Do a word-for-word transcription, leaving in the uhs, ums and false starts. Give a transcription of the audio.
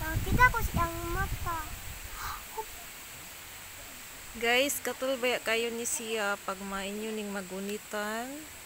Kita ko siyang mata. Guys, katul baya kayo ni siya pag mainyo ning magunitan.